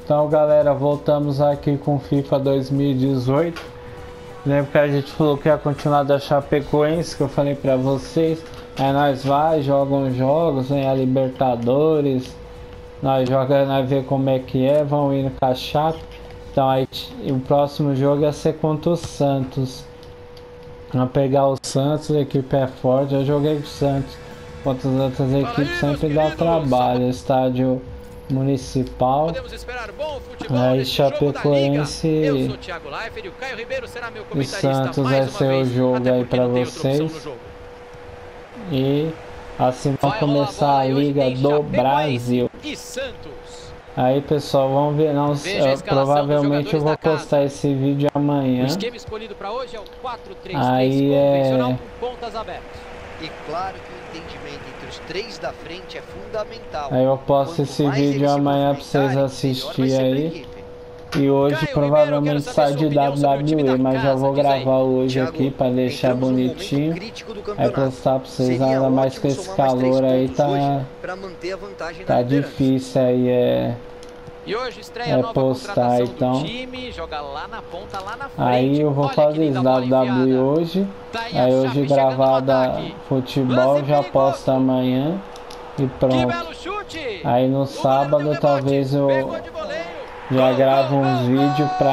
Então, galera, voltamos aqui com FIFA 2018. Lembra que a gente falou que ia continuar da Chapecoense, que eu falei pra vocês. Aí nós vai, joga uns jogos, vem a Libertadores. Nós joga, nós vê como é que é, vão indo com a Chape. Então aí o próximo jogo ia ser contra o Santos. Vamos pegar o Santos, a equipe é forte. Eu joguei com o Santos. Contra as outras equipes sempre dá trabalho. Estádio Municipal. Podemos esperar bom futebol Aí nesse jogo da Chapecoense Liga. Eu sou Thiago Leifert e o Caio Ribeiro será meu e comentarista Santos mais vai uma ser o vez, jogo até aí porque pra não tem outra opção no vocês. jogo. E assim Vai vamos rolar a começar bola a e hoje Liga tem do Chapecoense Brasil. e Santos. Aí pessoal, vamos ver, não, Veja a escalação dos provavelmente eu jogadores vou da casa. postar esse vídeo O amanhã. esquema escolhido para hoje é o 4-3-3 Aí convencional com pontas abertas. E claro que o entendimento entre os três da frente é fundamental. Aí eu posto Quanto esse mais vídeo eles se amanhã pra vocês movimentarem, assistirem melhor vai ser pra aí. equipe. E hoje Caio provavelmente Ribeiro, quero sai saber de sua opinião sobre o time WWE, da mas já casa, vou diz aí. gravar hoje Thiago, aqui pra deixar entramos num momento bonitinho. crítico do Aí campeonato. postar pra vocês, Seria ainda mais ótimo com esse somar mais 3 calor aí, pontos hoje tá, pra manter a vantagem tá na liderança. difícil aí, E hoje estreia a nova postar, contratação então. do time, joga lá na ponta, lá na frente. Aí eu vou Olha que fazer linda isso, bola WWE enfiada. hoje. Daí a Aí Chape hoje chegando no gravada ataque. futebol, Lance já perigoso. posto amanhã. E Que pronto. belo chute! Aí no O goleiro deu sábado rebote, talvez eu pegou de voleio. já Gol, gravo gol, uns gol, vídeos gol!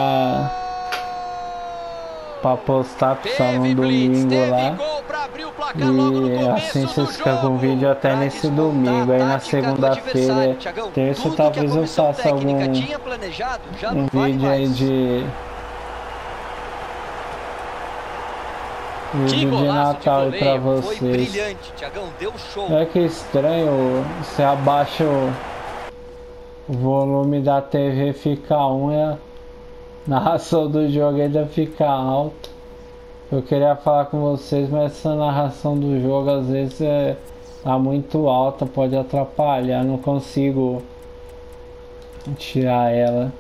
pra postar pessoal Teve no blitz, domingo teve lá. gol pra abrir o placar logo no E começo assim do vocês ficam com o jogo. vídeo até Pra nesse desmontar domingo. a Aí na tática do segunda-feira, adversário, Thiagão. terça, Tudo que a talvez eu comissão faça algum técnica tinha planejado já um não vale vídeo aí mais. de Que vídeo de golaço Natal aí de pra voleio. Foi vocês. brilhante, Thiagão, deu show. É que estranho, você abaixa o volume da TV, fica um e a narração do jogo ainda fica alta. Eu queria falar com vocês, mas essa narração do jogo às vezes tá muito alta, pode atrapalhar, não consigo tirar ela.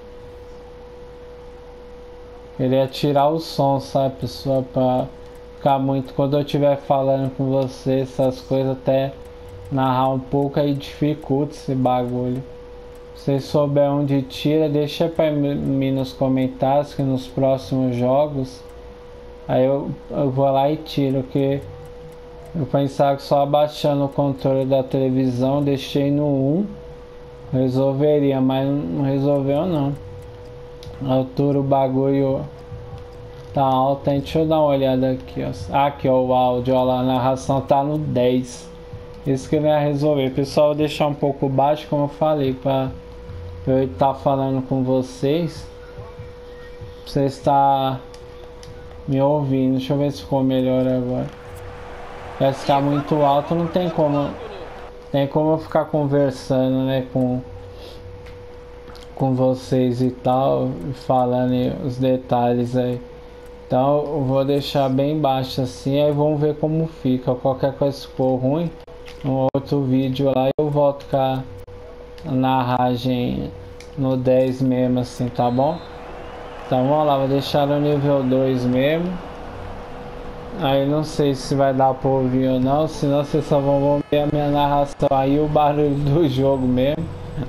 Queria tirar o som, sabe, pessoal, pra ficar muito. Quando eu estiver falando com vocês, essas coisas, até narrar um pouco, aí dificulta esse bagulho. Se vocês souberem onde tira, deixa pra mim nos comentários que nos próximos jogos aí eu vou lá e tiro, que eu pensava que só abaixando o controle da televisão, deixei no 1, resolveria, mas não resolveu não. A altura, o bagulho tá alto, hein? Deixa eu dar uma olhada aqui, ó. Aqui, ó, o áudio, ó lá, a narração tá no 10. Isso que vai resolver. Pessoal, vou deixar um pouco baixo, como eu falei, pra eu estar falando com vocês. Você está me ouvindo. Deixa eu ver se ficou melhor agora. Vai ficar muito alto, não tem como. Tem como eu ficar conversando, né, com vocês e tal, falando os detalhes aí. Então eu vou deixar bem baixo assim, aí vamos ver como fica. Qualquer coisa se for ruim, um outro vídeo lá eu volto com a narragem no 10 mesmo assim, tá bom? Então vamos lá, vou deixar no nível 2 mesmo. Aí não sei se vai dar pra ouvir ou não, senão vocês só vão ver a minha narração aí, o barulho do jogo mesmo.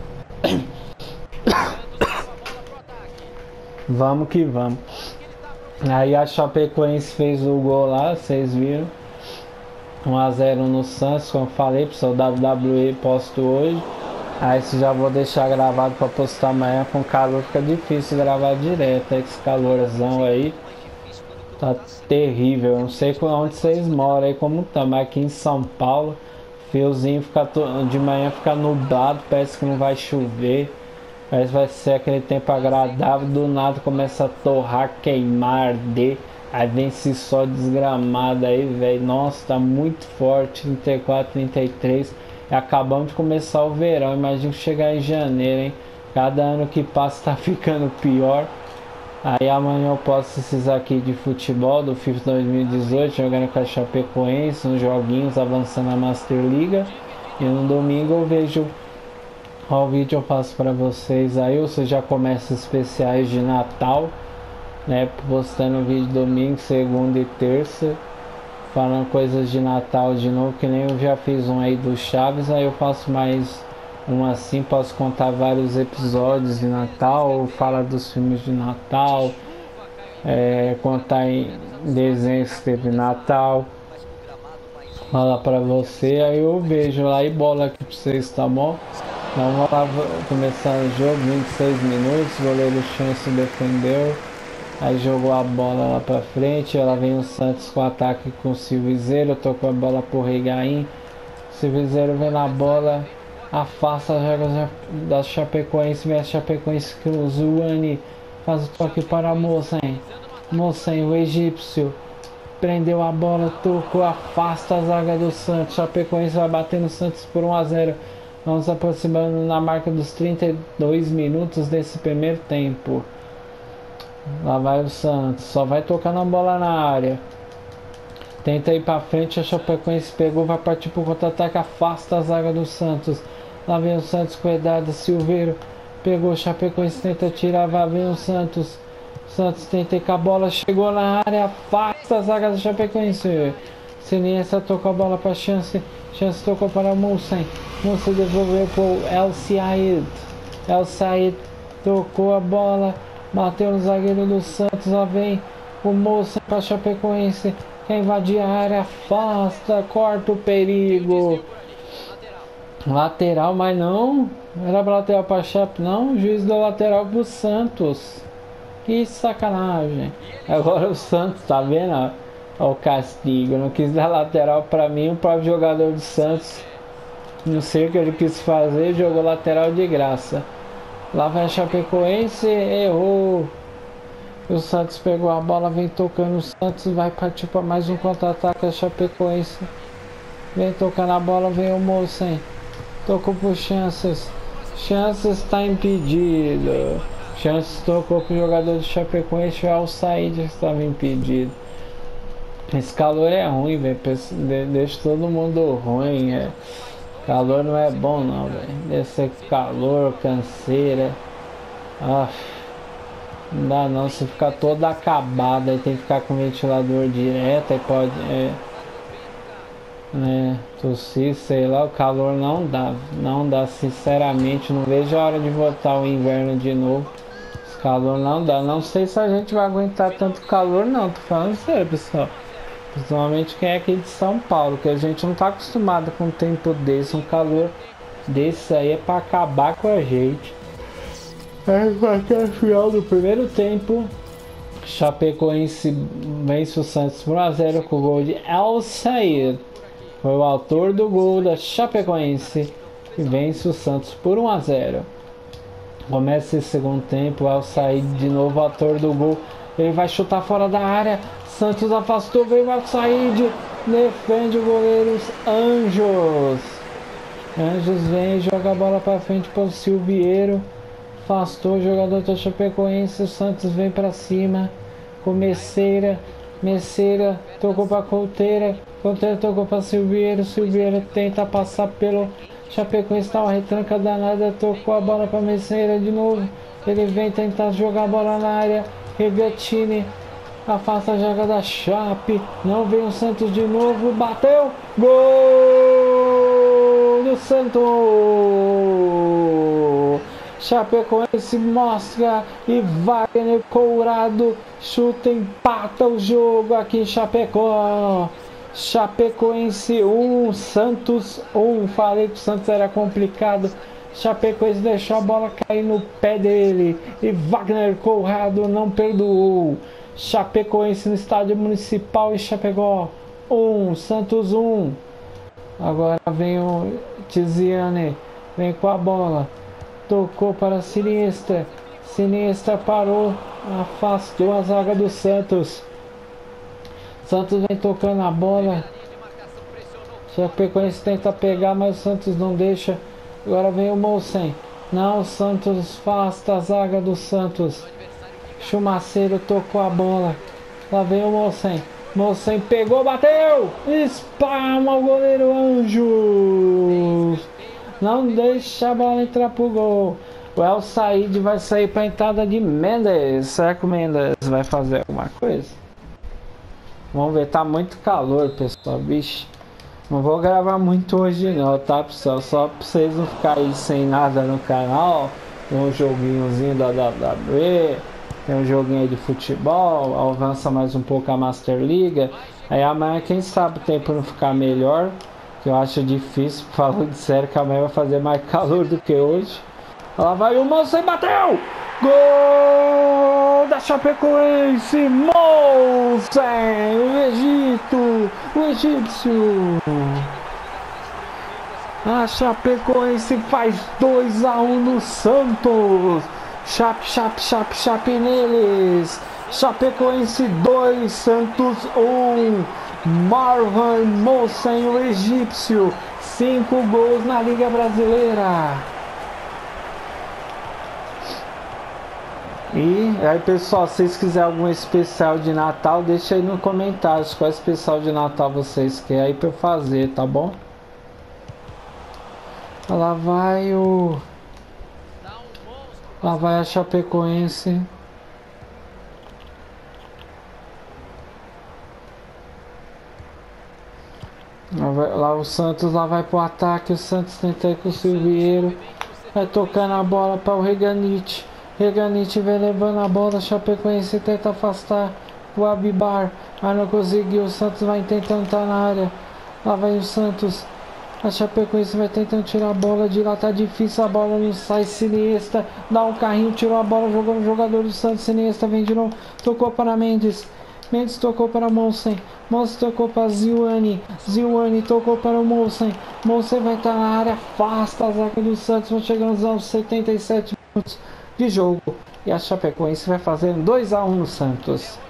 Vamos que vamos. Aí a Chapecoense fez o gol lá, vocês viram. 1 a 0 no Santos, como eu falei, pessoal, WWE posto hoje. Aí isso já vou deixar gravado para postar amanhã. Com calor fica difícil gravar direto. Esse calorzão aí tá terrível. Eu não sei onde vocês moram aí, como tá, mas aqui em São Paulo, fiozinho fica de manhã fica nublado, parece que não vai chover. Parece que vai ser aquele tempo agradável, do nada começa a torrar, queimar, arder. Aí vem esse sol desgramado aí, velho. Nossa, tá muito forte, 34, 33. E acabamos de começar o verão, imagina chegar em janeiro, hein? Cada ano que passa tá ficando pior. Aí amanhã eu posto esses aqui de futebol do FIFA 2018, jogando com a Chapecoense, uns joguinhos, avançando na Master Liga. E no domingo eu vejo qual vídeo eu faço pra vocês aí, ou seja, já começa especiais de Natal, né? Postando vídeo domingo, segunda e terça, falando coisas de Natal de novo, que nem eu já fiz um aí do Chaves. Aí eu faço mais uma assim, posso contar vários episódios de Natal, falar dos filmes de Natal, contar em desenhos que teve Natal, falar pra você, aí eu vejo lá e bola aqui pra vocês, tá bom? Então vamos lá, começar o jogo, 26 minutos, goleiro Chance defendeu, aí jogou a bola lá pra frente, ela vem o Santos com o ataque com o Silvizeiro, tocou a bola pro Regaim, Silvizeiro vem na bola, afasta as jogas da Chapecoense, vem a Chapecoense que o Zuani faz o toque para Mossen, o egípcio, prendeu a bola, tocou, afasta a zaga do Santos, Chapecoense vai bater no Santos por 1 a 0. Vamos aproximando na marca dos 32 minutos desse primeiro tempo. Lá vai o Santos, só vai tocando a bola na área. Tenta ir pra frente, a Chapecoense pegou, vai partir pro contra-ataque, afasta a zaga do Santos. Lá vem o Santos, cuidado, Silveiro pegou, Chapecoense tenta tirar, vai vir o Santos. Santos tenta ir com a bola, chegou na área, afasta a zaga do Chapecoense. Siniestra tocou a bola para Chance, Chance tocou para Mossen, Mossen devolveu para o El Said tocou a bola, bateu no zagueiro do Santos, lá vem o Mossen para Chapecoense, quer invadir a área, afasta, corta o perigo. Lateral, mas não era lateral para Chape, não, o juiz deu lateral para o Santos. Que sacanagem. Agora o Santos, tá vendo? Ó, o castigo. Não quis dar lateral pra mim. O próprio jogador do Santos, não sei o que ele quis fazer, jogou lateral de graça. Lá vai a Chapecoense, errou. O Santos pegou a bola, vem tocando. O Santos vai partir para mais um contra-ataque. A Chapecoense vem tocando a bola, vem o Mossen. Tocou pro Chances. Chances está impedido. Chances tocou pro jogador do Chapecoense, o Al-Said estava impedido. Esse calor é ruim, velho. Deixa todo mundo ruim. Calor não é bom, não, velho. Deve ser calor, canseira. Não dá não, se ficar todo acabado, aí tem que ficar com o ventilador direto, aí pode. Tossir, sei lá, o calor não dá, sinceramente. Não vejo a hora de voltar o inverno de novo. Calor não dá, não sei se a gente vai aguentar tanto calor não, tô falando sério, pessoal. Principalmente quem é aqui de São Paulo, que a gente não tá acostumado com um tempo desse, um calor desse aí é pra acabar com a gente. Até o final do primeiro tempo, Chapecoense vence o Santos por 1 a 0 com o gol de El Said. Foi o autor do gol da Chapecoense e vence o Santos por 1 a 0. Começa esse segundo tempo, ao sair de novo o autor do gol, ele vai chutar fora da área, Santos afastou, veio o Al-Said, defende o goleiro Anjos. Anjos vem, joga a bola para frente para o Silveiro, afastou o jogador do Chapecoense, o Santos vem para cima, com Messeira tocou para Couteira tocou para Silveiro tenta passar pelo Chapecoense, tá uma retranca danada, tocou a bola para Messeira de novo, ele vem tentar jogar a bola na área, Regatini afasta a joga da Chape, não vem o Santos de novo, bateu, gol do Santos, Chapecoense mostra e Wagner Courado chuta, empata o jogo aqui em Chapecó. Chapecoense 1, Santos 1. Falei que o Santos era complicado. Chapecoense deixou a bola cair no pé dele e Wagner Courado não perdoou. Chapecoense no estádio municipal e Chapecó 1, Santos 1. Agora vem o Tiziane, vem com a bola, tocou para Siniestra, parou, afastou a zaga do Santos. Santos vem tocando a bola, Chapecoense tenta pegar, mas o Santos não deixa. Agora vem o Mossen, não, o Santos afasta a zaga do Santos. Chumaceiro tocou a bola, lá vem o Mossen pegou, bateu, espalma o goleiro Anjos, não deixa a bola entrar pro gol. O El Said vai sair para a entrada de Mendes. Será que o Mendes vai fazer alguma coisa? Vamos ver, tá muito calor, pessoal. Bicho, Não vou gravar muito hoje não, tá pessoal? Só pra vocês não ficarem sem nada no canal. Tem um joguinhozinho da WWE, tem um joguinho aí de futebol, avança mais um pouco a Master Liga. Aí amanhã, quem sabe o tempo não ficar melhor, que eu acho difícil, falando sério, que amanhã vai fazer mais calor do que hoje. Lá vai o Moulsen, bateu! Gol da Chapecoense! Moulsen! O egípcio! A Chapecoense faz 2-1 no Santos! Chape neles! Chapecoense 2, Santos 1. Marwan Moulsen, o egípcio, 5 gols na Liga Brasileira. E aí, pessoal, se vocês quiserem algum especial de Natal, deixa aí nos comentários qual especial de Natal vocês querem aí pra eu fazer, tá bom? Lá vai o... Lá vai a Chapecoense. Lá o Santos lá vai pro ataque. O Santos tenta ir com o Silveiro. Vai tocando a bola para o Reganite. Reganite vem levando a bola. Chapecoense tenta afastar o Abibar, mas não conseguiu. O Santos vai tentando estar na área. Lá vai o Santos. A Chapecoense vai tentando tirar a bola de lá. Tá difícil, a bola não sai. Siniestra dá um carrinho, tirou a bola, jogou no jogador do Santos. Siniestra vem de novo, tocou para Mendes. Mendes tocou para Moulsen. Moulsen tocou para Ziwane. Ziwane tocou para o Moulsen. Moulsen vai estar na área, afasta a zaga do Santos. Vão chegando aos 77 minutos de jogo. E a Chapecoense vai fazendo 2-1 no Santos.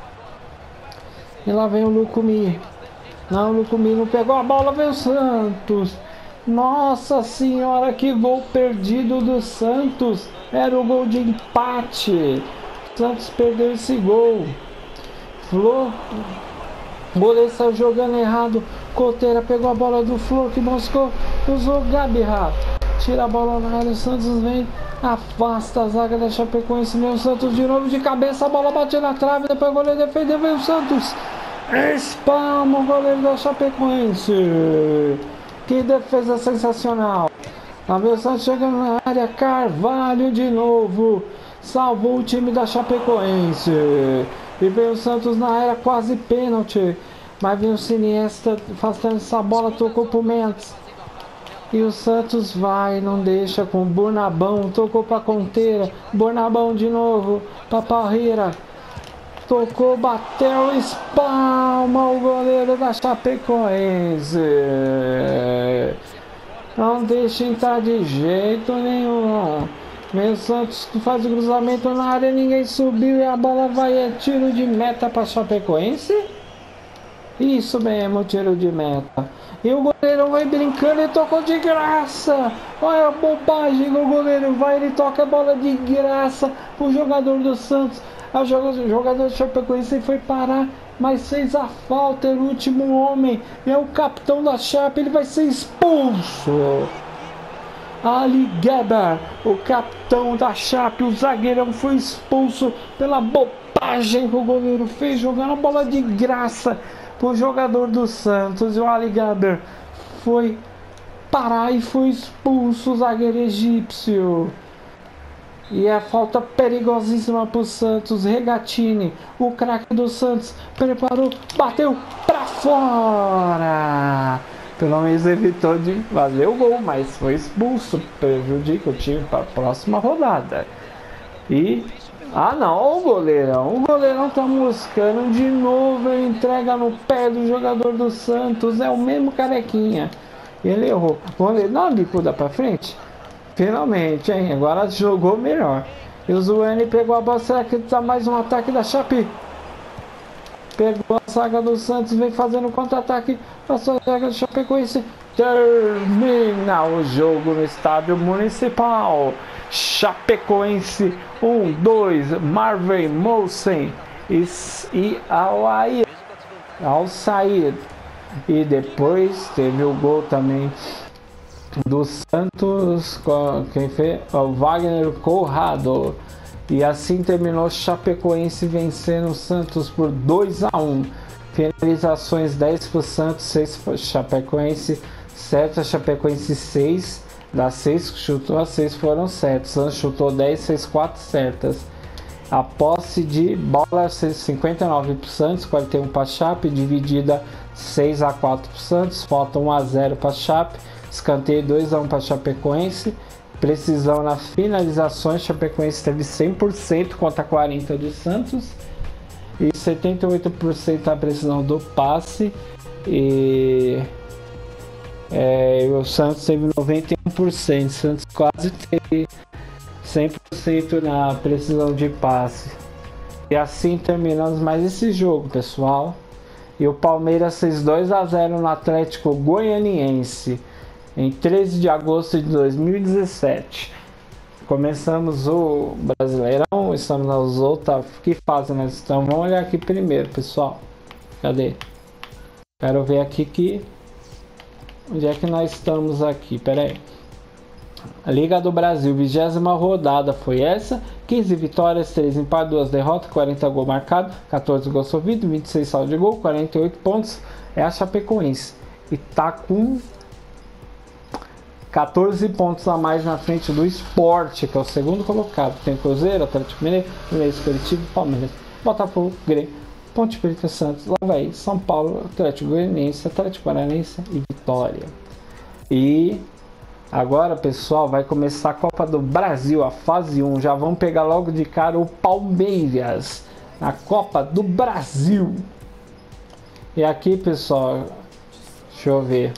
E lá vem o Lucumí. Não, o Lucumí não pegou a bola, vem o Santos. Nossa senhora, que gol perdido do Santos. Era o gol de empate. O Santos perdeu esse gol. Flor, o goleiro saiu jogando errado. Coteira pegou a bola do Flor, que moscou, usou Gabirra, tira a bola na área. O Santos vem, afasta a zaga da Chapecoense. Vem o Santos de novo de cabeça, a bola bate na trave. Depois o goleiro defendeu, vem o Santos, espalma o goleiro da Chapecoense. Que defesa sensacional. Lá vem o Santos chegando na área. Carvalho de novo salvou o time da Chapecoense. E veio o Santos na área, quase pênalti. Mas veio o Siniestra afastando essa bola, tocou pro Mendes. E o Santos vai, não deixa com o Burnabão, tocou pra Conteira. Burnabão de novo, pra Parreira. Tocou, bateu, espalma o goleiro da Chapecoense. Não deixa entrar de jeito nenhum. Vem o Santos que faz o cruzamento na área, ninguém subiu e a bola vai, é tiro de meta para Chapecoense. Isso mesmo, tiro de meta. E o goleiro vai brincando e tocou de graça. Olha a bobagem, o goleiro vai, ele toca a bola de graça pro jogador do Santos. O jogador do Chapecoense foi parar, mas fez a falta, era o último homem. É o capitão da Chape, ele vai ser expulso. Ali Geber, o capitão da Chape, o zagueirão, foi expulso pela bobagem que o goleiro fez, jogando a bola de graça pro jogador do Santos. E o Ali Geber foi parar e foi expulso, o zagueiro egípcio. E a falta perigosíssima pro Santos. Regatini, o craque do Santos, preparou, bateu pra fora. Pelo menos evitou de fazer o gol, mas foi expulso, prejudica o time para a próxima rodada. E ah não, o goleirão tá moscando de novo, ele entrega no pé do jogador do Santos, é o mesmo carequinha. Ele errou. O goleiro dá uma bicuda para frente. Finalmente, hein? Agora jogou melhor. E o Zuane pegou a bola, será que tá mais um ataque da Chape? Pegou a zaga do Santos, vem fazendo contra-ataque. Passou a zaga do Chapecoense. Termina o jogo no estádio municipal. Chapecoense 1-2. Marwan Moulsen e Al Said. E depois teve o gol também do Santos. Quem fez? O Wagner Corrado. E assim terminou Chapecoense vencendo o Santos por 2-1. Finalizações 10 pro Santos, 6 pro Chapecoense, 7 a Chapecoense 6. Das 6 que chutou, as 6 foram certas. Santos chutou 10, fez 4 certas. A posse de bola 59 para o Santos, 41 para a Chape, dividida 6 a 4 para o Santos, falta 1 a 0 para a Chape, escanteio 2 a 1 para a Chapecoense, precisão nas finalizações, Chapecoense teve 100% contra 40% do Santos e 78% a precisão do passe e o Santos teve 91%, o Santos quase teve 100% na precisão de passe. E assim terminamos mais esse jogo, pessoal. E o Palmeiras fez 2 a 0 no Atlético Goianiense em 13 de agosto de 2017. Começamos o Brasileirão, estamos nas outras. Que fase nós estamos? Vamos olhar aqui primeiro, pessoal. Cadê? Quero ver aqui onde é que nós estamos aqui? Pera aí. A Liga do Brasil, 20ª rodada foi essa, 15 vitórias, 3 empates, 2 derrotas, 40 gols marcados, 14 gols sofridos, 26 saldo de gol, 48 pontos, é a Chapecoense. E tá com 14 pontos a mais na frente do Sport, que é o segundo colocado. Tem Cruzeiro, Atlético Mineiro, Fluminense, Curitiba, Palmeiras, Botafogo, Grêmio, Ponte Preta, Santos, Avaí, São Paulo, Atlético Goianiense, Atlético Paranaense e Vitória. E agora, pessoal, vai começar a Copa do Brasil, a fase 1. Já vamos pegar logo de cara o Palmeiras na Copa do Brasil. E aqui, pessoal, deixa eu ver.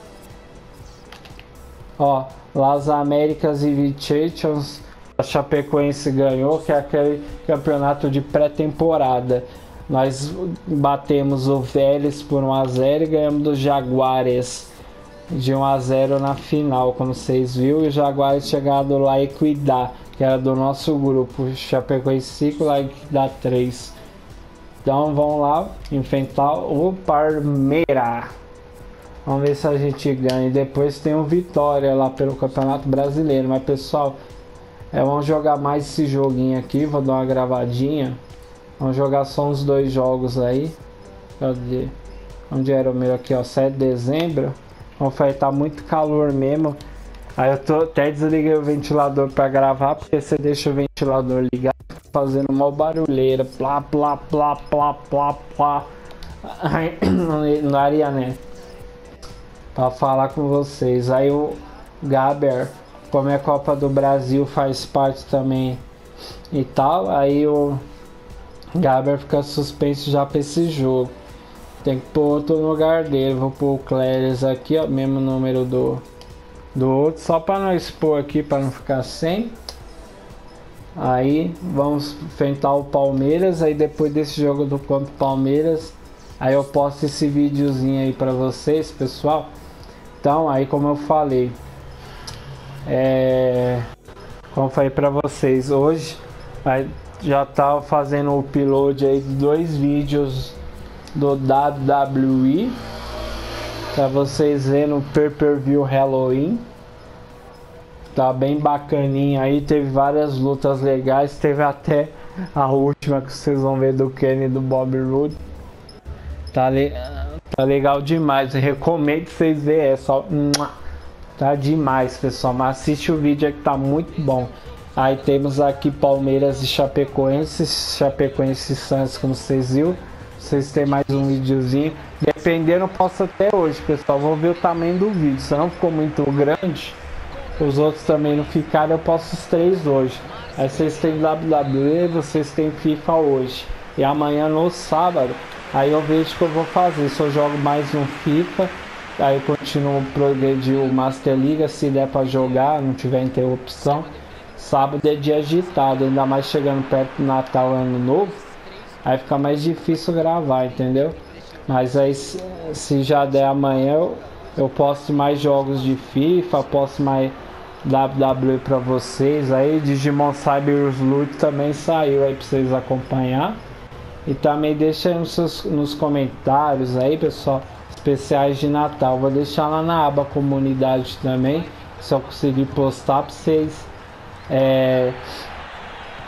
Ó, Las Américas e Vichations, a Chapecoense ganhou, que é aquele campeonato de pré-temporada. Nós batemos o Vélez por 1 a 0 e ganhamos do Jaguares de 1 a 0 na final, como vocês viram, e o Jaguares chegado lá a Equidad, que era do nosso grupo, Chapecoense 5, lá Equidad 3. Então vamos lá enfrentar o Palmeiras. Vamos ver se a gente ganha. E depois tem o Vitória lá pelo Campeonato Brasileiro. Mas pessoal, vamos jogar mais esse joguinho aqui. Vou dar uma gravadinha. Vamos jogar só uns 2 jogos aí. Cadê? Onde era o meu aqui, ó? 7 de dezembro. Vai estar muito calor mesmo. Aí eu até desliguei o ventilador para gravar, porque você deixa o ventilador ligado, fazendo uma barulheira, plá, plá, plá, plá, plá, plá. Aí, não daria, né? Para falar com vocês. Aí o Gaber, como é a Copa do Brasil, faz parte também e tal. Aí o Gaber fica suspenso já para esse jogo. Tem que pôr outro no lugar dele. Vou pôr o Cléris aqui, ó, mesmo número do outro, só para nós pôr aqui, para não ficar sem. Aí vamos enfrentar o Palmeiras. Aí depois desse jogo do contra o Palmeiras, aí eu posto esse videozinho aí para vocês, pessoal. Então, aí como eu falei, como eu falei para vocês, hoje já tá fazendo o upload aí de 2 vídeos do WWE para vocês verem no pay-per-view Halloween. Tá bem bacaninha aí, teve várias lutas legais, teve até a última que vocês vão ver do Kenny e do Bobby Roode. Tá legal demais, eu recomendo vocês verem, tá demais, pessoal, mas assiste o vídeo aí que tá muito bom. Aí temos aqui Palmeiras e Chapecoense e Santos, como vocês viram. Vocês têm mais um videozinho, dependendo eu posso até hoje, pessoal. Vou ver o tamanho do vídeo, se não ficou muito grande, os outros também não ficaram, eu posto os 3 hoje. Aí vocês têm WWE, vocês têm FIFA hoje, e amanhã no sábado aí eu vejo o que eu vou fazer. Se eu jogo mais um FIFA, aí eu continuo progredir o Master League, se der pra jogar, não tiver interrupção. Sábado é dia agitado, ainda mais chegando perto do Natal, Ano Novo, aí fica mais difícil gravar, entendeu? Mas aí se já der amanhã, eu posto mais jogos de FIFA, posto mais WWE pra vocês. Aí Digimon Cyber Sleuth também saiu aí pra vocês acompanhar. E também deixa aí nos comentários aí, pessoal, especiais de Natal. Vou deixar lá na aba comunidade também, se eu conseguir postar pra vocês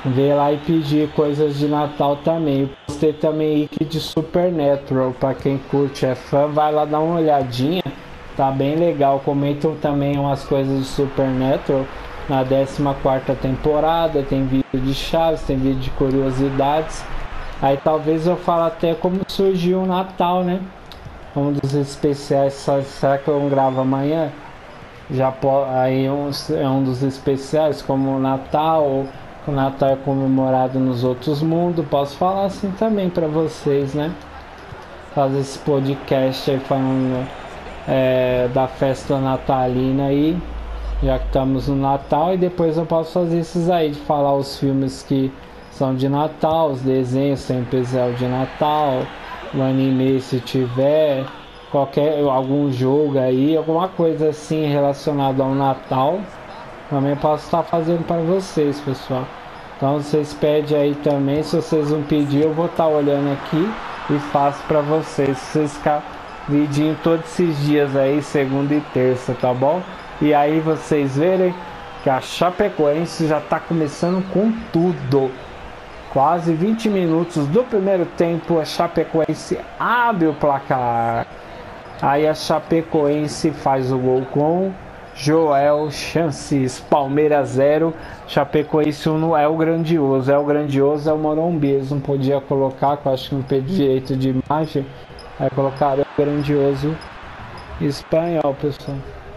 ver lá e pedir coisas de Natal também. Eu postei também Ike de Supernatural, para quem curte, é fã, vai lá dar uma olhadinha, tá bem legal. Comentam também umas coisas de Supernatural na 14ª temporada, tem vídeo de Chaves, tem vídeo de curiosidades. Aí talvez eu fale até como surgiu o Natal, né? Um dos especiais, será que eu gravo amanhã? Já aí é um dos especiais, como o Natal, o Natal é comemorado nos outros mundos. Posso falar assim também para vocês, né? Fazer esse podcast aí falando da festa natalina aí, já que estamos no Natal, e depois eu posso fazer esses aí, de falar os filmes que são de Natal, os desenhos sempre é de Natal, o anime se tiver, algum jogo aí, alguma coisa assim relacionada ao Natal, também posso estar fazendo para vocês, pessoal. Então vocês pedem aí também, se vocês não pedir eu vou estar olhando aqui e faço para vocês, se vocês ficarem vidinho todos esses dias aí, segunda e terça, tá bom? E aí vocês verem que a Chapecoense já está começando com tudo. Quase 20 minutos do primeiro tempo, a Chapecoense abre o placar. Aí a Chapecoense faz o gol com Joel Chances. Palmeiras 0, Chapecoense 1 no El Grandioso. El Grandioso é o Morumbi. Eles não podia colocar, que eu acho que não tem direito de imagem. Aí colocaram El Grandioso espanhol, pessoal.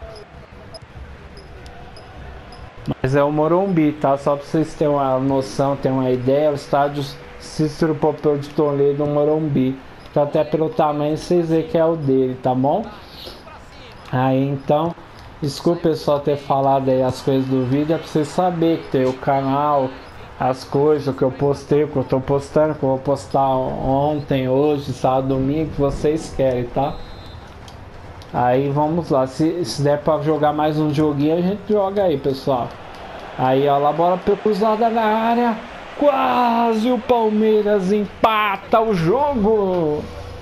Mas é o Morumbi, tá? Só para vocês terem uma noção, terem uma ideia, o estádio Cícero Pompeu de Toledo, o Morumbi. Então até pelo tamanho vocês veem que é o dele, tá bom? Aí então, desculpa pessoal ter falado aí as coisas do vídeo, é para vocês saberem que tem o canal, as coisas, o que eu postei, o que eu tô postando, que eu vou postar ontem, hoje, sábado, domingo, que vocês querem, tá? Aí vamos lá, se der pra jogar mais um joguinho, a gente joga aí, pessoal. Aí ó, lá bola cruzada na área, quase o Palmeiras empata o jogo.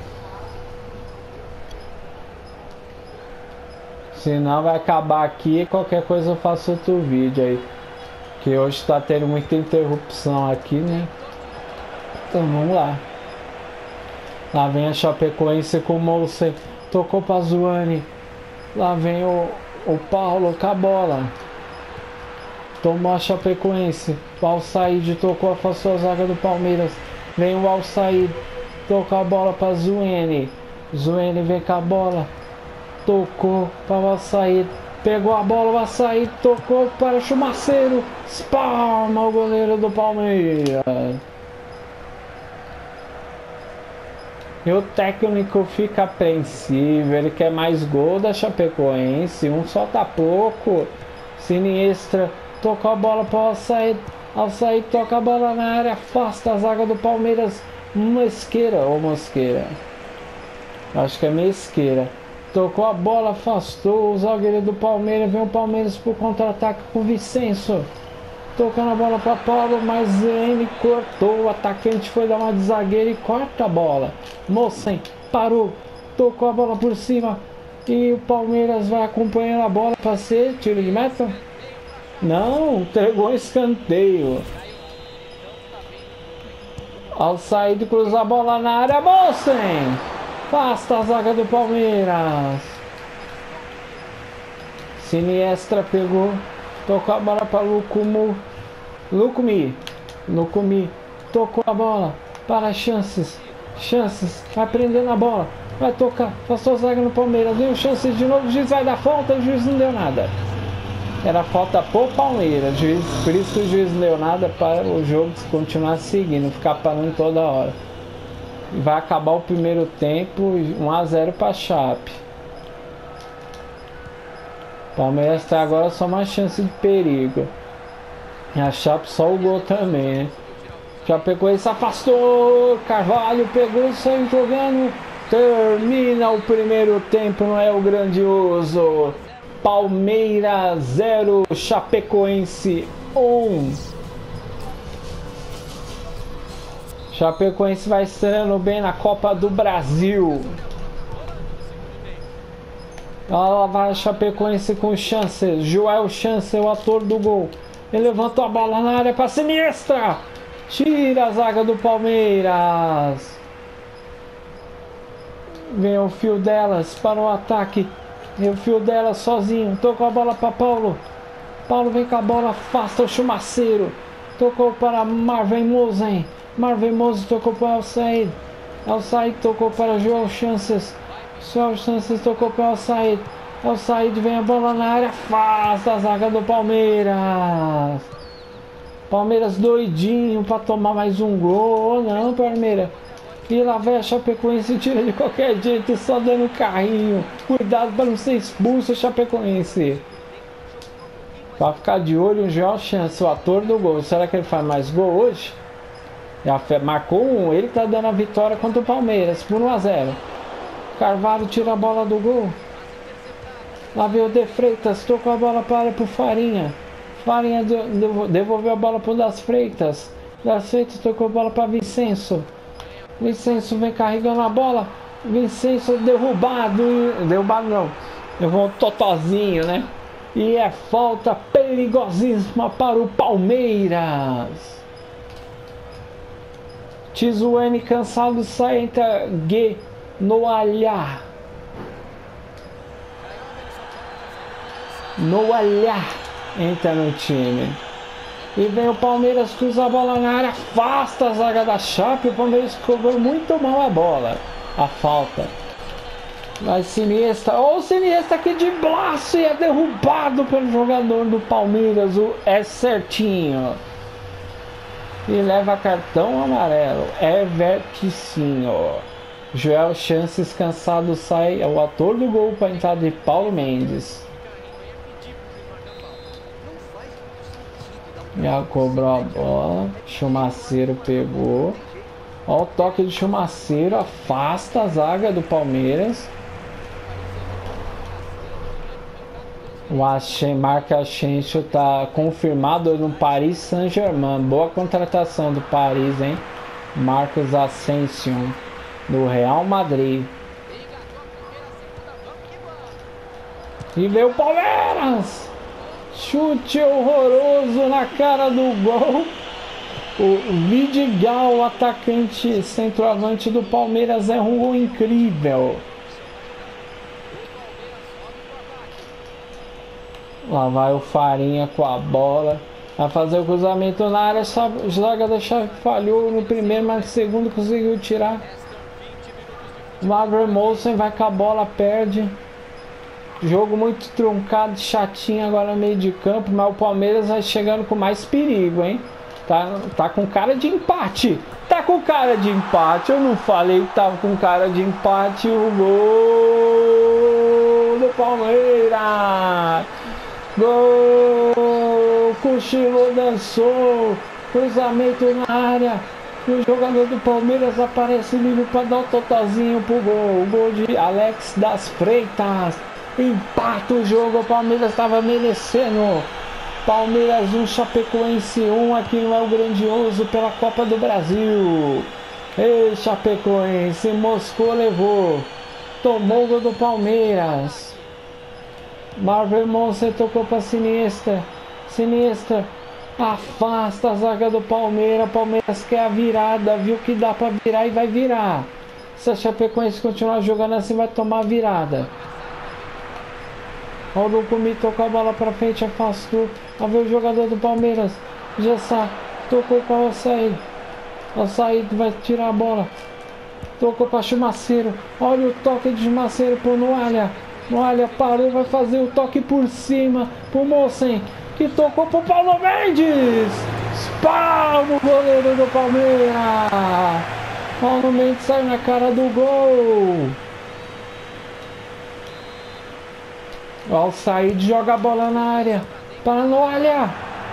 Senão vai acabar aqui, qualquer coisa eu faço outro vídeo aí. Que hoje tá tendo muita interrupção aqui, né? Então vamos lá. Lá vem a Chapecoense com o Moulsen. Tocou pra Zuani. Lá vem o Paulo com a bola. Tomou a Chapecoense. O Alçaide tocou, afastou a zaga do Palmeiras. Vem o Alçaide. Tocou a bola pra Zuani. Zuani vem com a bola. Tocou para o Alçaide. Pegou a bola, o Alçaide tocou para o Chumaceiro. Espalma o goleiro do Palmeiras. E o técnico fica apreensivo, ele quer mais gol da Chapecoense, um só tá pouco. Siniestra, tocou a bola para o Alçaide, Alçaide toca a bola na área, afasta a zaga do Palmeiras. Mosqueira ou Mosqueira? Acho que é Mesqueira. Tocou a bola, afastou o zagueiro do Palmeiras, vem o Palmeiras pro contra-ataque com o Vicenço. Tocando a bola para Paulo, mas ele cortou, o atacante foi dar uma de zagueiro e corta a bola. Moulsen parou, tocou a bola por cima e o Palmeiras vai acompanhando a bola para ser tiro de meta? Não, entregou um escanteio. Ao sair de cruzar a bola na área, Moulsen afasta a zaga do Palmeiras. Siniestra pegou. Tocou a bola para Lucumi. Tocou a bola para Chances. Chances vai prendendo a bola. Vai tocar. Passou a zaga no Palmeiras. Vem o Chances de novo. O juiz vai dar falta. O juiz não deu nada. Era falta por Palmeiras. Por isso que o juiz não deu nada para o jogo continuar seguindo. Ficar parando toda hora. Vai acabar o primeiro tempo. 1-0 para Chape. Palmeiras tá agora só uma chance de perigo. E a Chape só o gol também, né? Já pegou e se afastou. Carvalho pegou e saiu jogando. Termina o primeiro tempo, não é o grandioso. Palmeiras 0, Chapecoense 1. Chapecoense vai estreando bem na Copa do Brasil. Lá vai a Chapecoense com Chances. Joel Chances, o ator do gol. Ele levantou a bola na área para Siniestra. Tira a zaga do Palmeiras. Vem o fio delas para o ataque. E o fio delas sozinho. Tocou a bola para Paulo. Paulo vem com a bola, afasta o Chumaceiro. Tocou para Marvin Mosen. Marvin Mosen tocou para El Said. El Said tocou para João Chances. João Chances tocou para El Said. El Said vem a bola na área, afasta a zaga do Palmeiras. Palmeiras doidinho para tomar mais um gol. Não, Palmeiras. E lá vai a Chapecoense, tira de qualquer jeito, só dando carrinho. Cuidado para não ser expulso a Chapecoense. Para ficar de olho, o João Chance, o ator do gol. Será que ele faz mais gol hoje? Já marcou um, ele tá dando a vitória contra o Palmeiras por 1-0. Carvalho tira a bola do gol. Lá veio o De Freitas, tocou a bola para o Farinha. Farinha devolveu a bola para o Das Freitas. Das Freitas tocou a bola para Vicenço. Vicenço vem carregando a bola. Vicenço derrubado. Derrubado não. Levou um totozinho, né? E é falta perigosíssima para o Palmeiras. Tizuane cansado sai, entra G no olhar. No olhar entra no time. E vem o Palmeiras, cruza a bola na área, afasta a zaga da Chape. O Palmeiras cobrou muito mal a bola. A falta. Vai Siniestra. Ó, o Siniestra aqui de braço e é derrubado pelo jogador do Palmeiras. O É Certinho. E leva cartão amarelo. Everticinho. Joel Chances cansado sai. É o ator do gol para a entrada de Paulo Mendes. Já cobrou a bola. Chumaceiro pegou. Ó, o toque de Chumaceiro. Afasta a zaga do Palmeiras. O Marca Asensio está confirmado no Paris Saint-Germain. Boa contratação do Paris, hein? Marcos Asensio do Real Madrid. E veio o Palmeiras. Chute horroroso na cara do gol. O Vidigal, o atacante centroavante do Palmeiras, é um gol incrível. Lá vai o Farinha com a bola. Vai fazer o cruzamento na área. A zaga da Chape falhou no primeiro, mas no segundo conseguiu tirar. Marvin Mosen vai com a bola, perde. Jogo muito truncado, chatinho agora no meio de campo. Mas o Palmeiras vai chegando com mais perigo, hein? Tá com cara de empate. Tá com cara de empate. Eu não falei que tava com cara de empate. O gol do Palmeiras. Gol! Cochilo dançou. Cruzamento na área. E o jogador do Palmeiras aparece livre para dar o totalzinho pro gol. O gol de Alex das Freitas. Empata o jogo. O Palmeiras estava merecendo. Palmeiras 1, Chapecoense 1. Aqui não é o grandioso pela Copa do Brasil. Ei, Chapecoense. Moscou levou. Tomou o gol do Palmeiras. Marvin Mosen tocou para Siniestra. Siniestra afasta a zaga do Palmeiras. Palmeiras quer a virada. Viu que dá para virar e vai virar. Se a Chapecoense continuar jogando assim, vai tomar a virada. O Lucumi tocou a bola para frente, afastou. A ver o jogador do Palmeiras. Já tocou para o Said. O Said vai tirar a bola. Tocou para Chumaceiro. Olha o toque de Chumaceiro para o Noalha. Noalha parou, vai fazer o toque por cima pro Mosen, que tocou pro Paulo Mendes. Espalma o goleiro do Palmeiras. Paulo Mendes sai na cara do gol. Ao sair, joga a bola na área para Noalha.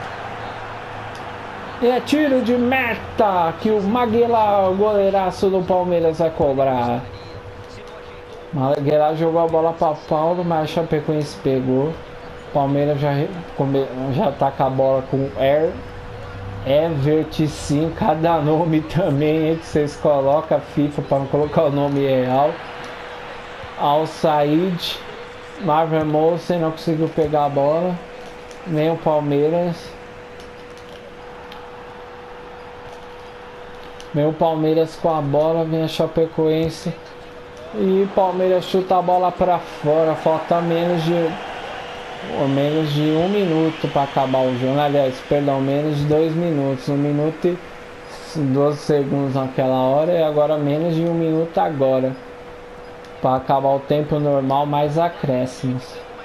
E é tiro de meta que o Maguila, o goleiraço do Palmeiras, vai cobrar. Maguila jogou a bola para Paulo, mas a Chapecoense pegou. Palmeiras já tá com a bola com Everticinho. Cada nome também que vocês colocam a FIFA para não colocar o nome real. Al Said. Marvin Mosen não conseguiu pegar a bola. Nem o Palmeiras. Vem o Palmeiras com a bola, vem a Chapecoense. E o Palmeiras chuta a bola para fora. Falta menos de 1 minuto para acabar o jogo. Aliás, perdão, menos de 2 minutos. 1 minuto e 12 segundos naquela hora. E agora menos de 1 minuto agora. Para acabar o tempo normal, mais acréscimos.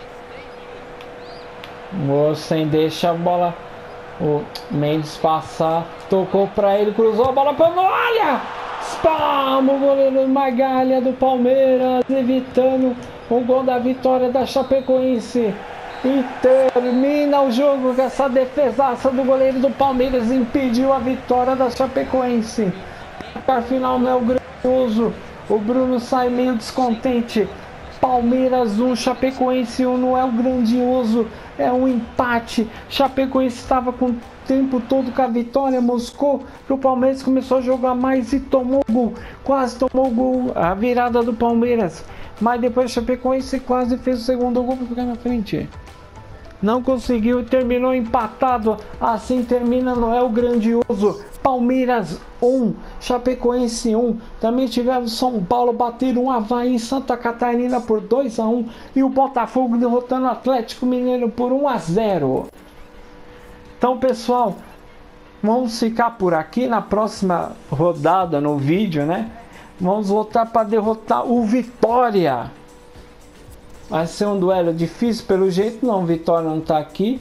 Moçem deixa a bola. O Mendes passar. Tocou para ele, cruzou a bola para olha! Spam! O goleiro Magalha do Palmeiras, evitando o gol da vitória da Chapecoense. E termina o jogo com essa defesaça do goleiro do Palmeiras, impediu a vitória da Chapecoense. Para final não é o grandioso. O Bruno sai meio descontente. Palmeiras 1, Chapecoense 1, não é o grandioso, é um empate. Chapecoense estava com o tempo todo com a vitória, moscou, que o Palmeiras começou a jogar mais e tomou gol, quase tomou gol, a virada do Palmeiras. Mas depois a Chapecoense quase fez o segundo gol para ficar na frente. Não conseguiu e terminou empatado. Assim termina, não é o grandioso. Palmeiras 1, Chapecoense 1. Também tivemos São Paulo bater um Avaí em Santa Catarina por 2-1. E o Botafogo derrotando o Atlético Mineiro por 1-0. Então, pessoal, vamos ficar por aqui. Na próxima rodada, no vídeo, né? Vamos voltar para derrotar o Vitória. Vai ser um duelo difícil, pelo jeito não. Vitória não tá aqui.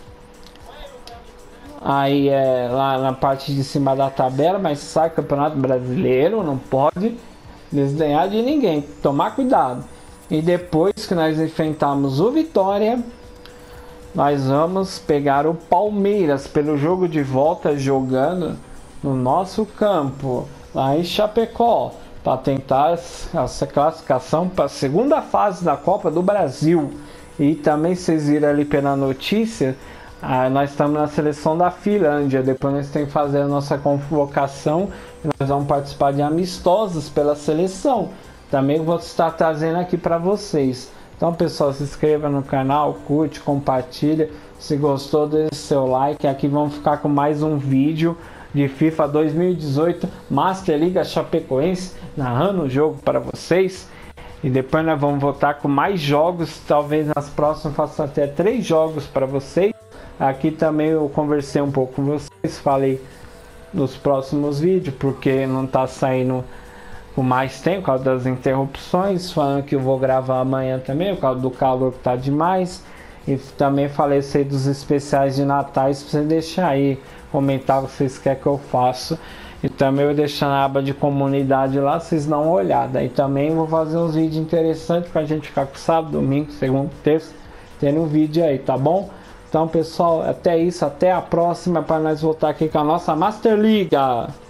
Aí é lá na parte de cima da tabela, mas sai Campeonato Brasileiro, não pode desdenhar de ninguém, tomar cuidado. E depois que nós enfrentarmos o Vitória, nós vamos pegar o Palmeiras pelo jogo de volta, jogando no nosso campo, lá em Chapecó, para tentar essa classificação para a segunda fase da Copa do Brasil. E também vocês viram ali pela notícia, nós estamos na seleção da Finlândia. Depois nós temos que fazer a nossa convocação. Nós vamos participar de amistosos pela seleção. Também vou estar trazendo aqui para vocês. Então, pessoal, se inscreva no canal, curte, compartilha. Se gostou, deixe seu like. Aqui vamos ficar com mais um vídeo de FIFA 2018 Master Liga Chapecoense, narrando o jogo para vocês. E depois nós vamos voltar com mais jogos. Talvez nas próximas faça até 3 jogos para vocês. Aqui também eu conversei um pouco com vocês, falei nos próximos vídeos, porque não tá saindo com mais tempo, por causa das interrupções, falando que eu vou gravar amanhã também, por causa do calor que tá demais. E também falei dos especiais de natais, pra você deixar aí, comentar o que vocês querem que eu faça. E também eu vou deixar na aba de comunidade lá, vocês dão uma olhada. E também vou fazer uns vídeos interessantes pra gente ficar com sábado, domingo, segunda, terça, tendo um vídeo aí, tá bom? Então, pessoal, até isso, até a próxima para nós voltar aqui com a nossa Master Liga.